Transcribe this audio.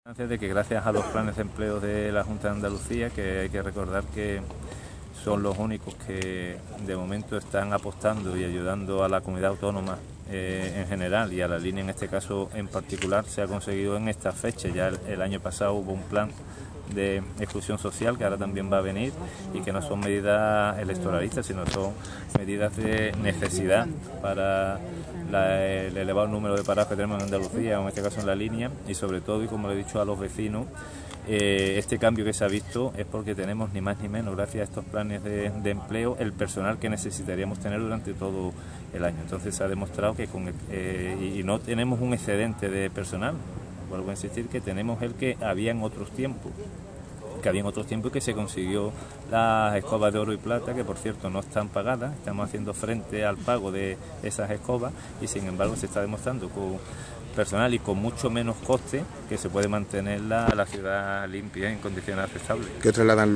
De que gracias a los planes de empleo de la Junta de Andalucía, que hay que recordar que son los únicos que de momento están apostando y ayudando a la comunidad autónoma en general y a la línea en este caso en particular, se ha conseguido en esta fecha. Ya el año pasado hubo un plan de exclusión social que ahora también va a venir y que no son medidas electoralistas, sino son medidas de necesidad para el elevado número de parados que tenemos en Andalucía, o en este caso en la línea, y sobre todo, y como le he dicho a los vecinos, este cambio que se ha visto es porque tenemos ni más ni menos, gracias a estos planes de empleo, el personal que necesitaríamos tener durante todo el año. Entonces se ha demostrado que y no tenemos un excedente de personal. Vuelvo a insistir que tenemos el que había en otros tiempos, que se consiguió las escobas de oro y plata, que por cierto no están pagadas, estamos haciendo frente al pago de esas escobas y sin embargo se está demostrando con personal y con mucho menos coste que se puede mantener la ciudad limpia en condiciones aceptables. ¿Qué trasladan